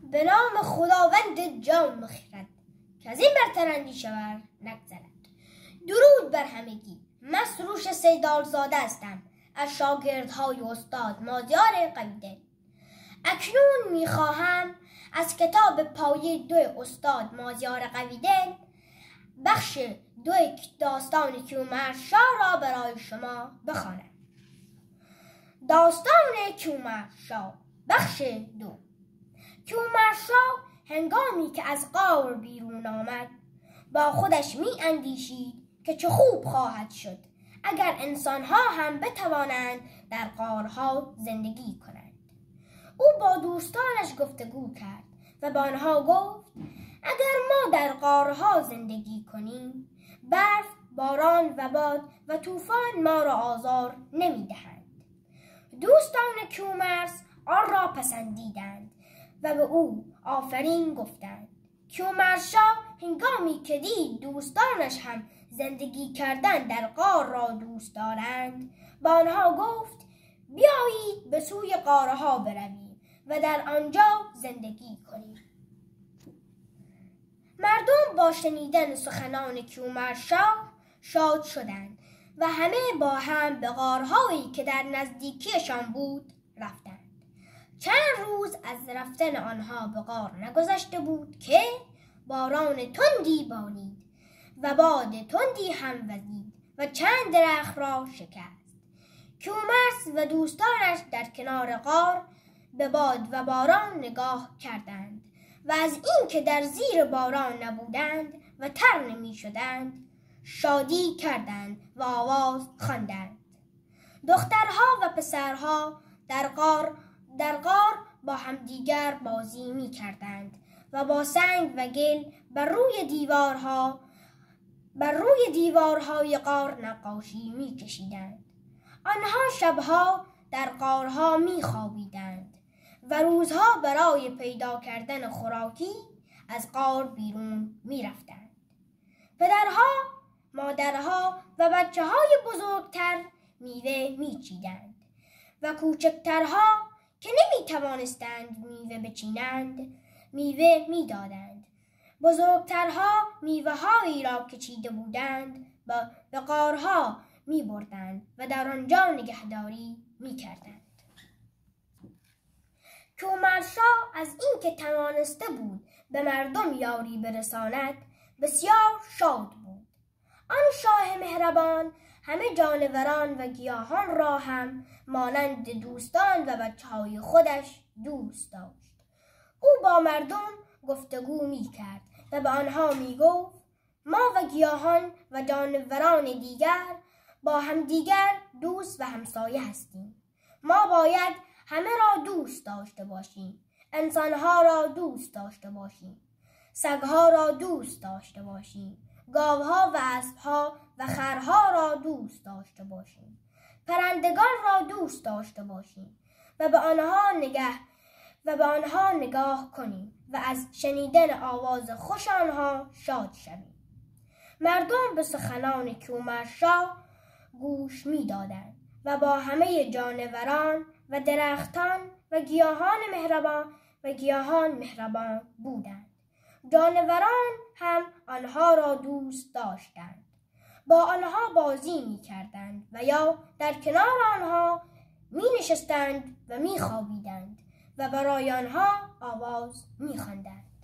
به نام خداوند جان و خرد که از این برتر اندیشه ور نگذرد. درود بر همگی. من سروش سیدالزاده هستم از شاگردهای استاد مازیار قویدل. اکنون میخواهم از کتاب پایه 2 استاد مازیار قویدل بخش 2 داستان کیومرث را برای شما بخوانم. داستان کیومرث بخش 2. کیومرث هنگامی که از غار بیرون آمد با خودش می اندیشید که چه خوب خواهد شد اگر انسانها هم بتوانند در غارها زندگی کنند. او با دوستانش گفتگو کرد و با آنها گفت اگر ما در غارها زندگی کنیم برف، باران و باد و طوفان ما را آزار نمیدهند. دوستان کیومرث آن را پسندیدند و به او آفرین گفتند. کیومرث هنگامی که دید دوستانش هم زندگی کردن در غار را دوست دارند با آنها گفت بیایید به سوی غارها برویم و در آنجا زندگی کنیم. مردم با شنیدن سخنان کیومرث شاد شدند و همه با هم به غارهایی که در نزدیکیشان بود رفتند. چند روز از رفتن آنها به غار نگذشته بود که باران تندی بارید و باد تندی هم وزید و چند درخت را شکست. کیومرث و دوستانش در کنار غار به باد و باران نگاه کردند و از اینکه در زیر باران نبودند و تر نمی شدند شادی کردند و آواز خواندند. دخترها و پسرها در غار با همدیگر بازی می کردند و با سنگ و گل بر روی دیوارهای غار نقاشی می کشیدند. آنها شبها در غارها می خوابیدند و روزها برای پیدا کردن خوراکی از غار بیرون می رفتند. پدرها، مادرها و بچه‌های بزرگتر میوه می چیدند و کوچکترها که نمی توانستند میوه بچینند میوه می دادند. بزرگترها میوه هایی را که چیده بودند به غارها می بردند و در آنجا نگهداری می کردند. کیومرث از اینکه توانسته بود به مردم یاری برساند بسیار شاد بود. آن شاه مهربان همه جانوران و گیاهان را هم مانند دوستان و بچه‌های خودش دوست داشت. او با مردم گفتگو می کرد و به آنها می گفت ما و گیاهان و جانوران دیگر با همدیگر دوست و همسایه هستیم. ما باید همه را دوست داشته باشیم. انسانها را دوست داشته باشیم. سگها را دوست داشته باشیم. گاوها و اسبها و خرها را دوست داشته باشیم. پرندگان را دوست داشته باشیم و به آنها نگاه کنیم و از شنیدن آواز خوش آنها شاد شویم. مردم به سخنان کیومرث گوش می دادند و با همه جانوران و درختان و گیاهان مهربان بودند. جانوران هم آنها را دوست داشتند. با آنها بازی می کردند و یا در کنار آنها می نشستند و می خوابیدند و برای آنها آواز می خواندند.